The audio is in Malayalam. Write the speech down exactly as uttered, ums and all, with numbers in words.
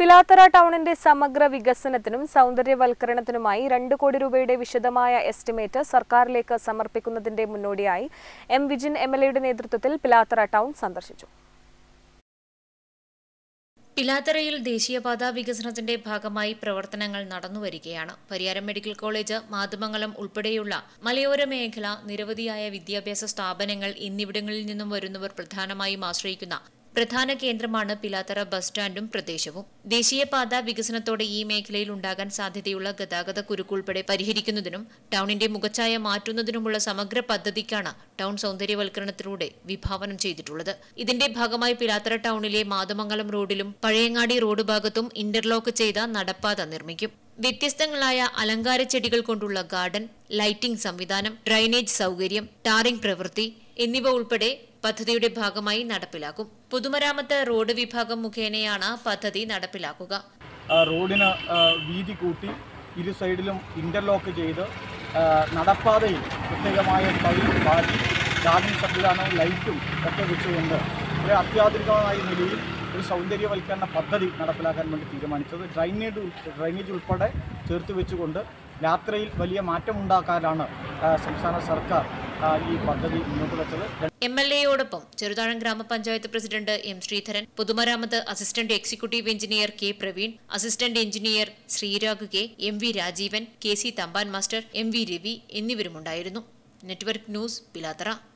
പിലാത്തറ ടൗണിന്റെ സമഗ്ര വികസനത്തിനും സൗന്ദര്യവൽക്കരണത്തിനുമായി രണ്ട് കോടി രൂപയുടെ വിശദമായ എസ്റ്റിമേറ്റ് സർക്കാരിലേക്ക് സമർപ്പിക്കുന്നതിന്റെ മുന്നോടിയായി എം വിജിൻ എംഎൽഎയുടെ നേതൃത്വത്തിൽ പിലാത്തറ ടൗൺ സന്ദർശിച്ചു. പിലാത്തറയിൽ ദേശീയപാത വികസനത്തിന്റെ ഭാഗമായി പ്രവർത്തനങ്ങൾ നടന്നുവരികയാണ്. പരിയാരം മെഡിക്കൽ കോളേജ്, മാതമംഗലം ഉൾപ്പെടെയുള്ള മലയോര മേഖല, നിരവധിയായ വിദ്യാഭ്യാസ സ്ഥാപനങ്ങൾ എന്നിവിടങ്ങളിൽ നിന്നും വരുന്നവർ പ്രധാനമായും ആശ്രയിക്കുന്ന പ്രധാന കേന്ദ്രമാണ് പിലാത്തറ ബസ് സ്റ്റാൻഡും പ്രദേശവും. ദേശീയപാത വികസനത്തോടെ ഈ മേഖലയിൽ ഉണ്ടാകാൻ സാധ്യതയുള്ള ഗതാഗത കുരുക്കുൾപ്പെടെ പരിഹരിക്കുന്നതിനും ടൗണിന്റെ മുഖച്ഛായ മാറ്റുന്നതിനുമുള്ള സമഗ്ര പദ്ധതിക്കാണ് ടൗൺ സൗന്ദര്യവൽക്കരണത്തിലൂടെ വിഭാവനം ചെയ്തിട്ടുള്ളത്. ഇതിന്റെ ഭാഗമായി പിലാത്തറ ടൗണിലെ മാതമംഗലം റോഡിലും പഴയങ്ങാടി റോഡ് ഭാഗത്തും ഇന്റർലോക്ക് ചെയ്ത നടപ്പാത നിർമ്മിക്കും. വ്യത്യസ്തങ്ങളായ അലങ്കാര ചെടികൾ കൊണ്ടുള്ള ഗാർഡൻ, ലൈറ്റിംഗ് സംവിധാനം, ഡ്രൈനേജ് സൗകര്യം, ടാറിംഗ് പ്രവൃത്തി എന്നിവ ഉൾപ്പെടെ പദ്ധതിയുടെ ഭാഗമായി നടപ്പിലാക്കും. പൊതുമരാമത്ത് റോഡ് വിഭാഗം മുഖേനയാണ് പദ്ധതി നടപ്പിലാക്കുക. റോഡിന് വീതി കൂട്ടി ഇരു സൈഡിലും ഇന്റർലോക്ക് ചെയ്ത് നടപ്പാതയിൽ പ്രത്യേകമായ ടൈൽ വാരി ഗാർഡൻ സംവിധാനവും ലൈറ്റും ഒക്കെ വെച്ചുകൊണ്ട് ഒരു അത്യാധുനികമായ നിലയിൽ ഒരു സൗന്ദര്യവൽക്കരണ പദ്ധതി നടപ്പിലാക്കാൻ വേണ്ടി തീരുമാനിച്ചത്. ഡ്രൈനേജ് ഡ്രൈനേജ് ഉൾപ്പെടെ ചേർത്ത് വെച്ചുകൊണ്ട് യാത്രയിൽ വലിയ മാറ്റമുണ്ടാക്കാനാണ് സംസ്ഥാന സർക്കാർ ഈ പദ്ധതി മുന്നോട്ട് വെച്ചത്. എം എൽ എയോടൊപ്പം ചെറുതാഴം ഗ്രാമപഞ്ചായത്ത് പ്രസിഡന്റ് എം ശ്രീധരൻ, പൊതുമരാമത്ത് assistant executive engineer K Praveen, assistant engineer Sreerag K, M V Rajeevan, K C Thampan master, M V Ravi എന്നിവരുമുണ്ടായിരുന്നു. Network news, Pilathara.